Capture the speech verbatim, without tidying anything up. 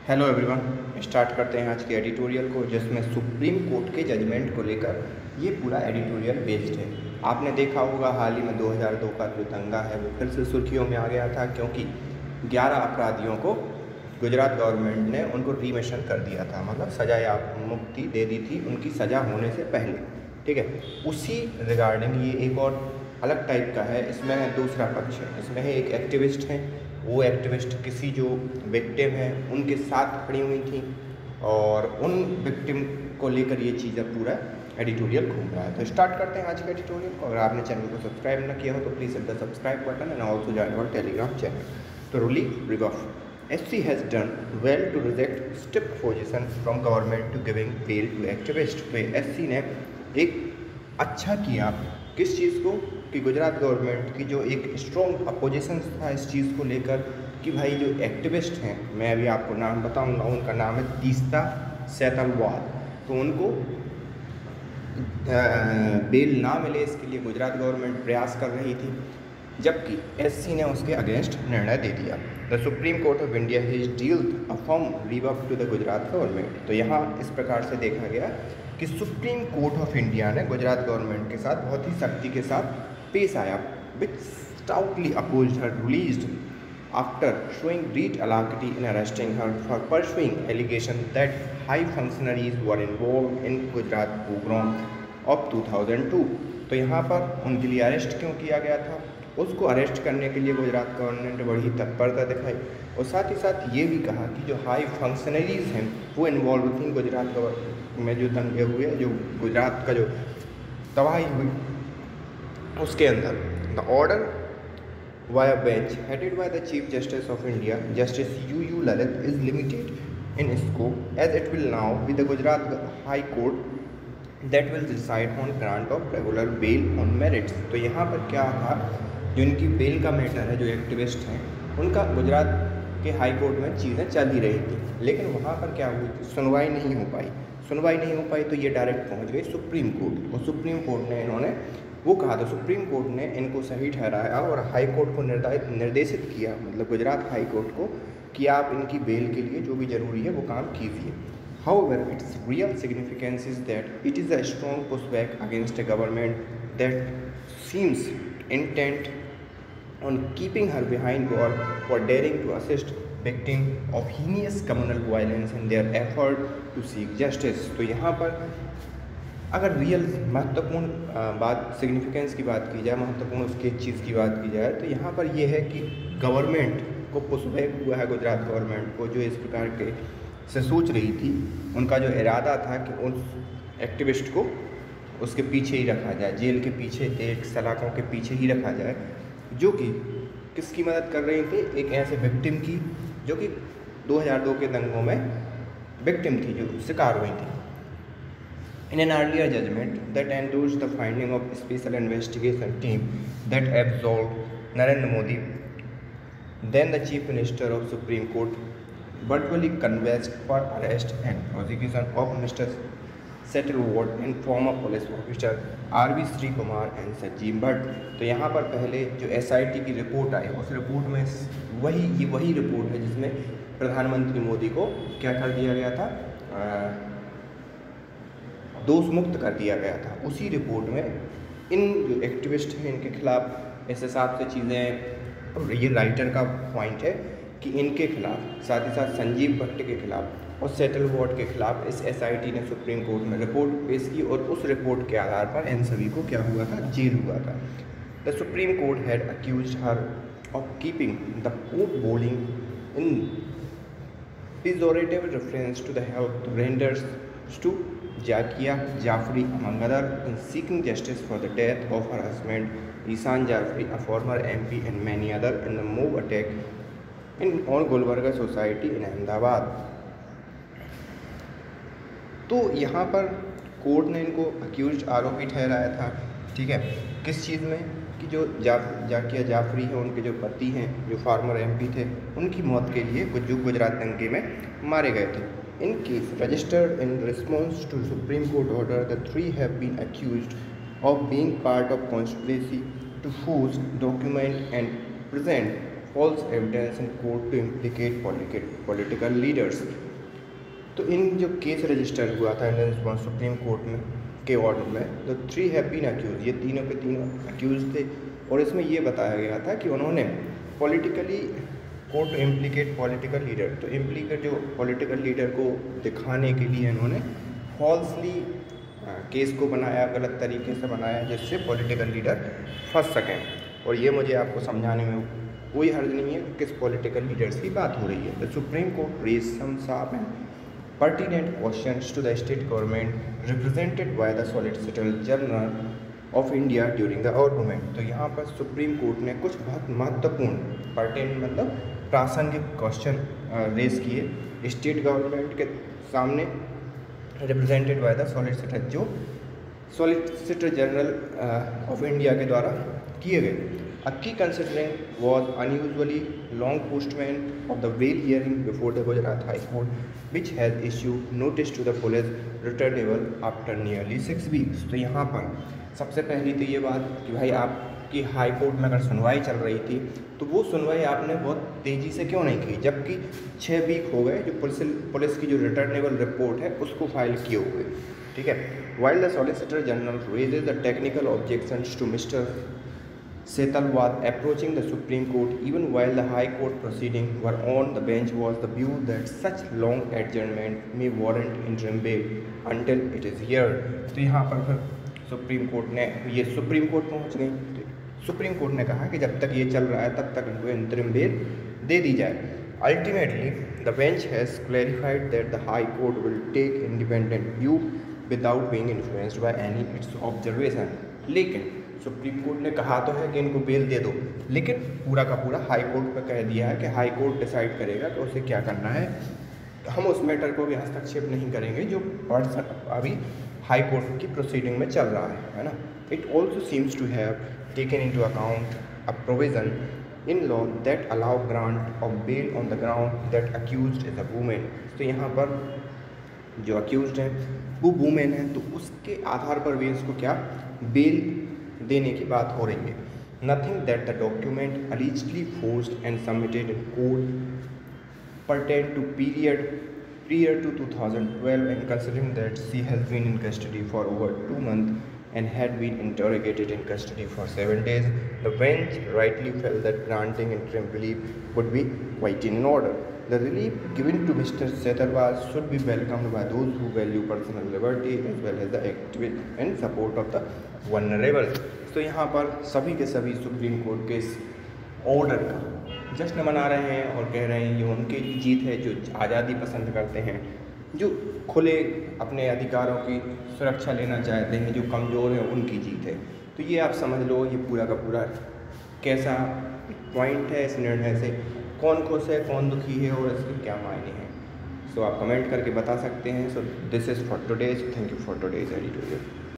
Hello everyone, start करते हैं आज के एडिटोरियल को, जिसमें सुप्रीम कोर्ट के जजमेंट को लेकर ये पूरा एडिटोरियल बेस्ड है। आपने देखा होगा हाल ही में दो हज़ार दो का जो दंगा है वो फिर से सुर्खियों में आ गया था, क्योंकि ग्यारह अपराधियों को गुजरात गवर्नमेंट ने उनको रिमिशन कर दिया था, मतलब सजा या मुक्ति दे दी थी उनकी सज़ा होने से पहले। ठीक है, उसी रिगार्डिंग ये एक और अलग टाइप का है। इसमें है दूसरा पक्ष है, इसमें है एक एक्टिविस्ट हैं, वो एक्टिविस्ट किसी जो विक्टिम हैं उनके साथ खड़ी हुई थी और उन विक्टिम को लेकर ये चीज़ पूरा एडिटोरियल घूम रहा है। तो स्टार्ट करते हैं आज के एडिटोरियल को। अगर आपने चैनल को सब्सक्राइब न किया हो तो please hit the subscribe button and also join our Telegram channel. तो रूली रिगॉफ S C has done well to reject stiff position from government to giving bail to activist। तो S C ने एक अच्छा किया किस चीज़ को कि गुजरात गवर्नमेंट की जो एक स्ट्रॉन्ग अपोजिशन था इस चीज़ को लेकर कि भाई जो एक्टिविस्ट हैं, मैं अभी आपको नाम बताऊंगा, उनका नाम है तीस्ता सेतलवाल, तो उनको बेल ना मिले इसके लिए गुजरात गवर्नमेंट प्रयास कर रही थी, जबकि एससी ने उसके अगेंस्ट निर्णय दे दिया। The Supreme Court of India has dealt a firm rebuff to the Gujarat government. तो यहाँ इस प्रकार से देखा गया कि सुप्रीम कोर्ट ऑफ इंडिया ने गुजरात गवर्नमेंट के साथ बहुत ही सख्ती के साथ पेश आया, which stoutly opposed her released after showing great alacrity in arresting her for pursuing allegation that high functionaries were involve in Gujarat pogrom of two thousand two. तो यहाँ पर उनके लिए अरेस्ट क्यों किया गया था, उसको अरेस्ट करने के लिए गुजरात गवर्नमेंट ने बड़ी तत्परता दिखाई और साथ ही साथ ये भी कहा कि जो हाई फंक्शनरीज हैं वो इन्वॉल्व थी गुजरात में जो दंगे हुए, जो गुजरात का जो तबाही हुई उसके अंदर। The order via bench headed by the Chief Justice of India Justice U U Lalit is limited in scope as it will now be the Gujarat High Court that will decide on grant of regular bail on merits. तो यहाँ पर क्या था, जो इनकी bell का matter है, जो एक्टिविस्ट हैं उनका गुजरात के हाई कोर्ट में चीज़ें चल ही रही थी, लेकिन वहाँ पर क्या हुई थी, सुनवाई नहीं हो पाई सुनवाई नहीं हो पाई तो ये डायरेक्ट पहुँच गई सुप्रीम कोर्ट, और सुप्रीम कोर्ट ने इन्होंने वो कहा था, सुप्रीम कोर्ट ने इनको सही ठहराया और हाई कोर्ट को निर्देशित किया, मतलब गुजरात हाई कोर्ट को, कि आप इनकी बेल के लिए जो भी ज़रूरी है वो काम कीजिए। However, its real significance is that it is a strong pushback against a government that seems intent on keeping her behind bars for daring to assist victims of heinous communal violence in their effort to seek justice। तो यहाँ पर अगर real महत्वपूर्ण बात significance की बात की जाए, महत्वपूर्ण उसकी चीज़ की बात की जाए, तो यहाँ पर यह है कि गवर्नमेंट को पुशबैक हुआ है, गुजरात गवर्नमेंट को, जो इस प्रकार के से सोच रही थी, उनका जो इरादा था कि उस एक्टिविस्ट को उसके पीछे ही रखा जाए, जेल के पीछे, एक सलाखों के पीछे ही रखा जाए, जो कि किसकी मदद कर रही थी, एक ऐसे विक्टिम की जो कि दो हज़ार दो के दंगों में विक्टिम थी, जो शिकार हुई थी। In an earlier judgment that endorsed the finding of Special Investigation Team that absolved Narendra Modi, then the Chief Minister of Supreme Court, virtually convicted for arrest and prosecution of Mister Setalwad and former police officer R V Sreekumar and सजीव भट्ट। तो यहाँ पर पहले जो S I T की report आई, उस रिपोर्ट में वही ये वही रिपोर्ट है जिसमें प्रधानमंत्री मोदी को क्या कर दिया गया था, दोष मुक्त कर दिया गया था। उसी रिपोर्ट में इन जो एक्टिविस्ट हैं इनके खिलाफ इस हिसाब से चीज़ें, ये राइटर का पॉइंट है कि इनके खिलाफ, साथ ही साथ संजीव भट्ट के खिलाफ और सेटलवॉड के खिलाफ इस एसआईटी ने सुप्रीम कोर्ट में रिपोर्ट पेश की और उस रिपोर्ट के आधार पर इन सभी को क्या हुआ था, जेल हुआ था। The Supreme Court had accused her of keeping the court boiling in pejorative reference to the help renders to Zakia Jafri among other in seeking justice for the death of her husband Ihsan Jafri, a former M P, and many other in the mob attack in और Gulbarga society in Ahmedabad. तो यहाँ पर court ने इनको accused आरोपी ठहराया था, ठीक है, किस चीज़ में, कि जो जा जाकिया जाफरी है, उनके जो पति हैं जो फार्मर एमपी थे, उनकी मौत के लिए कुछ जो गुजरात दंगे में मारे गए थे। In case registered in response to Supreme Court order, the three have been accused of being part of conspiracy to force document and present false evidence in court to implicate political leaders। तो इन जो case register हुआ था Indian supreme court में के order में, the three have been accuse, ये तीनों के तीनों अक्यूज थे, और इसमें ये बताया गया था कि उन्होंने politically court to implicate political leader, तो इम्प्लीकेट जो पॉलिटिकल लीडर को दिखाने के लिए इन्होंने फॉल्सली केस को बनाया, गलत तरीके से बनाया, जिससे पॉलिटिकल लीडर फंस सकें। और ये मुझे आपको समझाने में कोई हर्ज नहीं है किस पॉलिटिकल लीडर्स की बात हो रही है। The Supreme Court raise some sharp and pertinent questions to the state government represented by the Solicitor General of India during the argument। तो यहाँ पर सुप्रीम कोर्ट ने कुछ बहुत महत्वपूर्ण pertinent मतलब प्रासंगिक क्वेश्चन रेज किए स्टेट गवर्नमेंट के सामने, रिप्रेजेंटेड बाय द सॉलिसिटर, जो सॉलिसिटर जनरल ऑफ इंडिया के द्वारा किए गए। A key considering was unusually long postponement of the bail hearing before the Gujarat High Court, which has issued notice to the police returnable after nearly six weeks। तो यहाँ पर सबसे पहली तो ये बात कि भाई आपकी हाई कोर्ट में अगर सुनवाई चल रही थी तो वो सुनवाई आपने बहुत तेज़ी से क्यों नहीं की, जबकि छः वीक हो गए जो पुलिस पुलिस की जो रिटर्नेबल रिपोर्ट है उसको फाइल किए हुए, ठीक है। While the Solicitor General raises the technical objections to Mister Setal was approaching the Supreme Court, even while the High Court proceedings were on, the bench was the view that such long adjournment may warrant interim bail until it is heard। तो यहाँ पर फिर supreme Court ने ये supreme court पहुँच गई। Supreme Court ने कहा कि जब तक ये चल रहा है तब तक इनको इंटरिम बेल दे दी जाए। Ultimately, the bench has clarified that the High Court will take independent view without being influenced by any its observation। लेकिन सुप्रीम कोर्ट ने कहा तो है कि इनको बेल दे दो, लेकिन पूरा का पूरा हाई कोर्ट पे कह दिया है कि हाई कोर्ट डिसाइड करेगा कि उसे क्या करना है, हम उस मैटर को भी हस्तक्षेप नहीं करेंगे जो अभी हाई कोर्ट की प्रोसीडिंग में चल रहा है, है ना। It also seems to have taken into account a provision in law that allow grant of bail on the ground that accused is a women. तो यहाँ पर जो अक्यूज्ड है वो वुमेन है, तो उसके आधार पर भी इसको क्या बेल देने की बात हो रही है। Nothing that the document allegedly forced and submitted in court pertain to period prior to two thousand twelve, and considering that she has been in custody for over two months and had been interrogated in custody for seven days, the bench rightly felt that granting interim relief would be quite in order। The relief given to Mister Setalwal should be welcomed by those who value personal liberty as well as the activist and support of the vulnerable। तो यहाँ पर सभी के सभी supreme court के इस order का जश्न मना रहे हैं और कह रहे हैं ये उनकी जीत है जो आज़ादी पसंद करते हैं, जो खुले अपने अधिकारों की सुरक्षा लेना चाहते हैं, जो कमज़ोर हैं उनकी जीत है। तो ये आप समझ लो ये पूरा का पूरा कैसा पॉइंट है, इस निर्णय से कौन खुश है कौन दुखी है और इसके क्या मायने हैं। सो आप कमेंट करके बता सकते हैं। So this is for today, thank you for today's editorial.